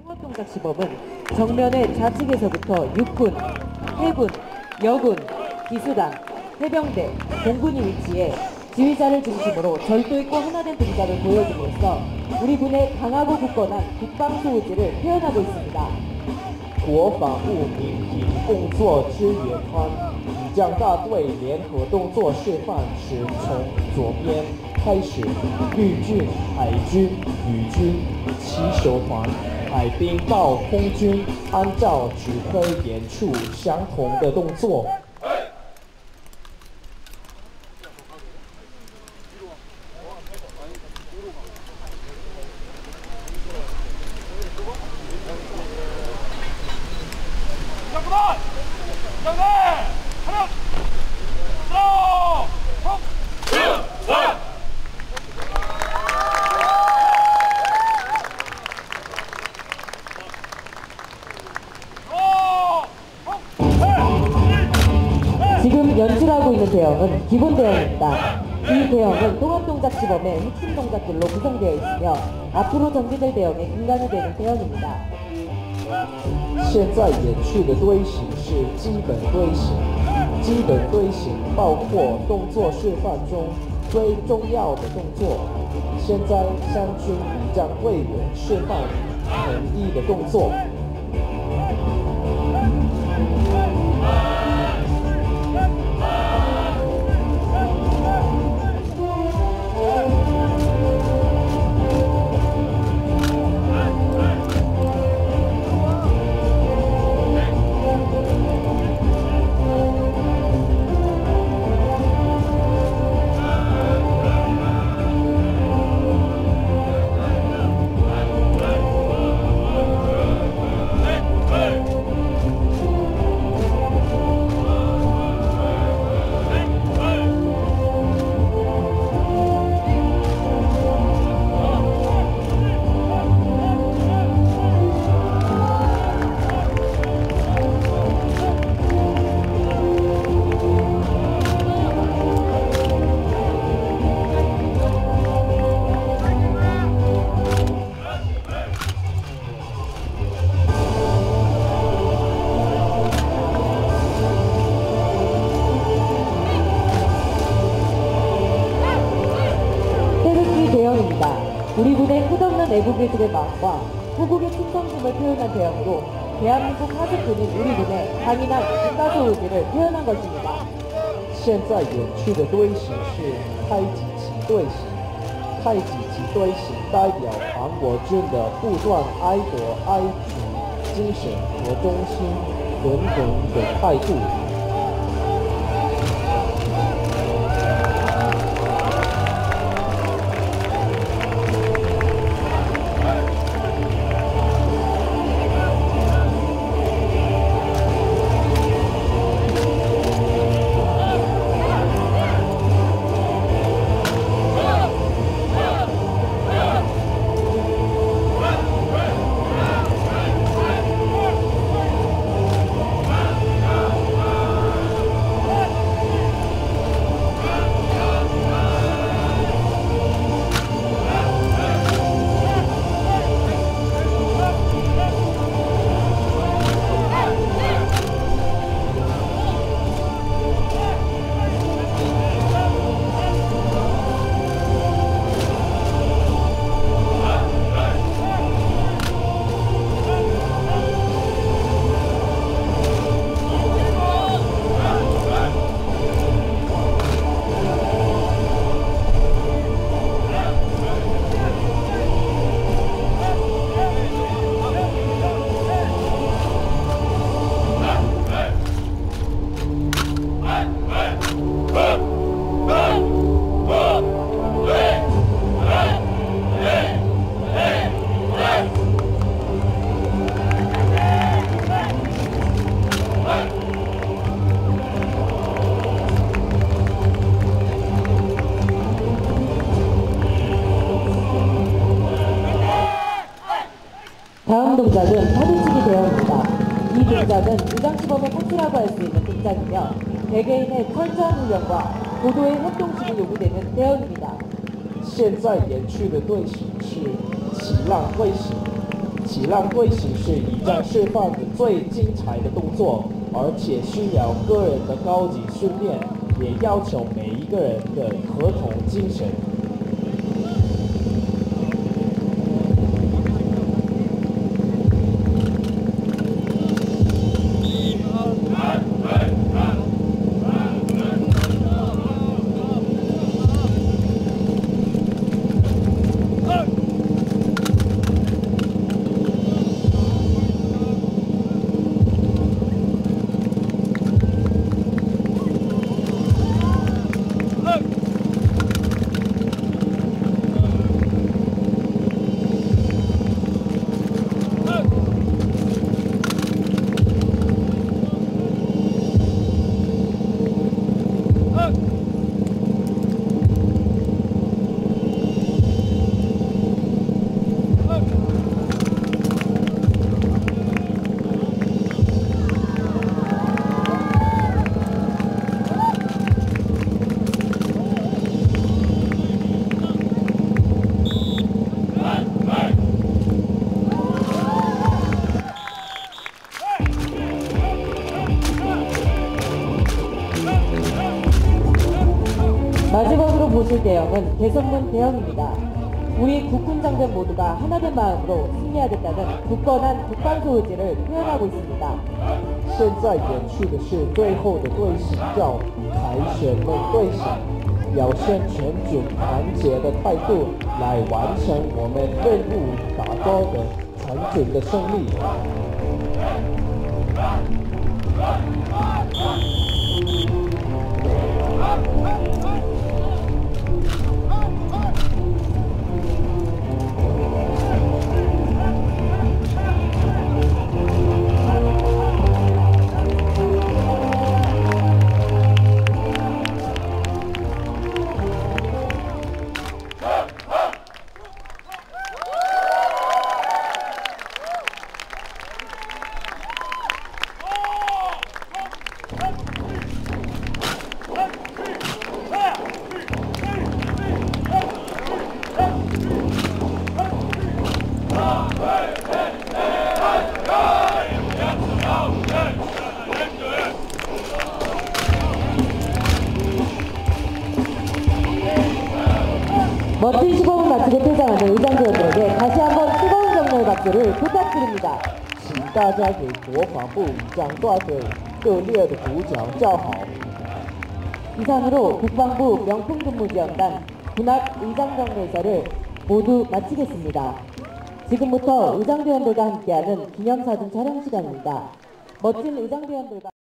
동작 시범은 정면의 좌측에서부터 육군, 해군, 여군, 기수단, 해병대, 공군이 위치해 지휘자를 중심으로 절도 있고 하나된 동작을 보여줌으로써 우리 군의 강하고 굳건한 국방 소의지를 표현하고 있습니다. 国防部民营工作支援团仪仗大队联合动作示范时，从左边开始，陆军、海军、宇军、骑手团、海兵到空军，按照指挥演出相同的动作。 지금 연출하고 있는 대형은 기본 대형입니다. 이 대형은 통합동작 시범의 핵심 동작들로 구성되어 있으며 앞으로 전개될 대형의 근간이 되는 대형입니다. 现在演出的队形是基本队形，基本队形包括动作示范中最重要的动作。现在向军仪仗队员示范统一的动作。 우리 군의 끝없는 애국의식의 마음과 후국의 충성심을 표현한 대형으로 대한민국 하수군인 우리 군의 강인한 국가소 의지를 표현한 것입니다. 现在演出的队形是太极旗队形，太极旗队形代表韩国军的不断爱国爱主精神和忠心耿耿的态度。 다음 동작은 파도치기 대형입니다. 이 동작은 의장시범의 코스라고 할 수 있는 동작이며 개개인의 철저한 훈련과 고도의 협동심이 요구되는 대형입니다. 现在演出的队形是起浪队形，起起浪队形是一战示范的最精彩的动作，而且需要个人的高级训练，也要求每一个人的合同精神。 마지막으로 보실 대형은 대선문 대형입니다. 우리 국군 장병 모두가 하나된 마음으로 승리하겠다는 굳건한 국방소 의지를 표현하고 있습니다. 现在演去的是最后的队形，叫凯旋门队形，表现全军团结的态度，来完成我们任务达到的全军的胜利。 멋진 시범을 마치고 퇴장하는 의장대원들에게 다시 한번 뜨거운 격려의 박수를 부탁드립니다. 请大家给国防部仪仗大队热烈的鼓掌叫好。 이상으로 국방부 명품근무지원단 군합 의장경례사를 모두 마치겠습니다. 지금부터 의장대원들과 함께하는 기념사진 촬영 시간입니다. 멋진 의장대원들과